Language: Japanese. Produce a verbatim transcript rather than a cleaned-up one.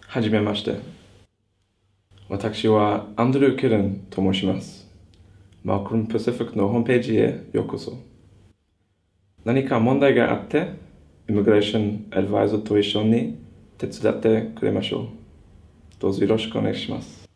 はじめまして。私はアンドリュー・ケレンと申します。マークルン・パシフィックのホームページへようこそ。何か問題があって、イミグレーションアドバイザーと一緒に手伝ってくれましょう。どうぞよろしくお願いします。